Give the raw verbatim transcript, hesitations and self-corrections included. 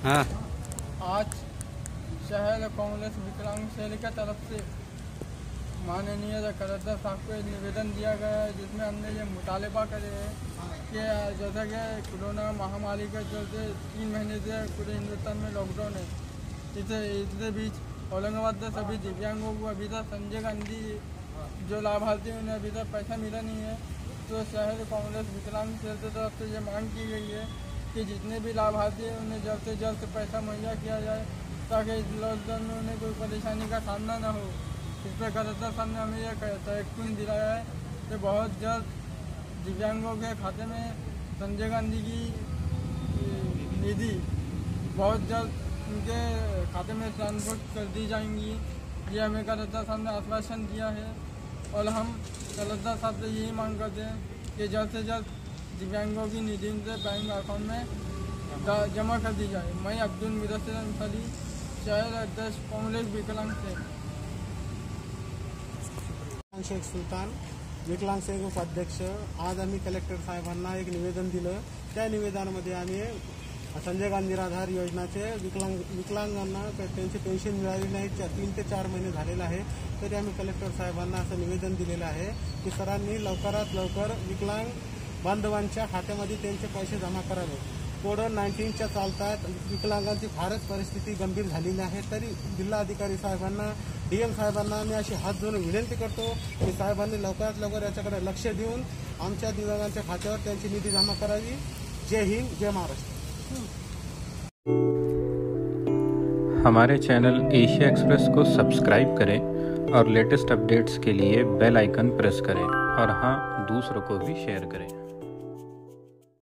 हाँ। आज शहर कांग्रेस विकलांग सेल की तरफ से माननीय कलेक्टर साहब को एक निवेदन दिया गया है, जिसमें हमने ये मुतालबा करे है कि जैसा कि कोरोना महामारी के चलते तीन महीने से पूरे हिंदुस्तान में लॉकडाउन है, इसे इसके बीच औरंगाबाद से सभी दिव्यांगों को अभी तक संजय गांधी जो लाभार्थी हैं उन्हें अभी तक पैसा मिला नहीं है। तो शहर कांग्रेस विकलांग सेल की तरफ से ये मांग की गई है कि जितने भी लाभार्थी हैं उन्हें जल्द से जल्द पैसा मुहैया किया जाए, ताकि इस लॉकडाउन में उन्हें कोई परेशानी का सामना न हो। इस पर कलेक्टर साहब ने हमें यह तयकीन दिलाया है कि बहुत जल्द दिव्यांगों के खाते में संजय गांधी की निधि बहुत जल्द उनके खाते में ट्रांसफर कर दी जाएंगी। ये हमें कलेक्टर साहब ने आश्वासन दिया है और हम कलेक्टर साहब से यही मांग करते हैं कि जल्द से जल्द दिव्यांगों की निधि से बैंक अकाउंट में जमा कर दी जाए। मैं अब्दुल मुदस्सिर अंसारी, शहर अध्यक्ष कांग्रेस विकलांग सेल। शेख सुलतान, विकलांग सेल उपाध्यक्ष। आज आम्ही कलेक्टर साहेबांना एक निवेदन दिलं। त्या निवेदनामध्ये आम्ही संजय गांधी निराधार योजनाचे विकलांग विकलांगांना त्यांची पेन्शन मिळाली नाही, तीन ते चार महिने झालेले आहे, तरी आम्ही कलेक्टर साहेबांना असं निवेदन दिलेलं आहे की सरांनी लवकरात लवकर विकलांग बांधवांच्या खात्यामध्ये त्यांचे पैसे जमा करावे। कोविड नाईन्टीनच्या चालतात विकलांगांची फारच परिस्थिती गंभीर झालेली आहे, तरी जिल्हाधिकारी साहेबांना, डीएम साहेबांना मी अशी हात जोडून विनंती करतो की साहेबांनी लवकरात लवकर याच्याकडे लक्ष देऊन आमच्या दिव्यांगांच्या खात्यावर त्यांची निधी जमा करावी। जय हिंद, जय महाराष्ट्र। हमारे चैनल एशिया एक्सप्रेस को सब्सक्राइब करें और लेटेस्ट अपडेट्स के लिए बेल आइकन प्रेस करें, और हाँ, दूसरों को भी शेयर करें।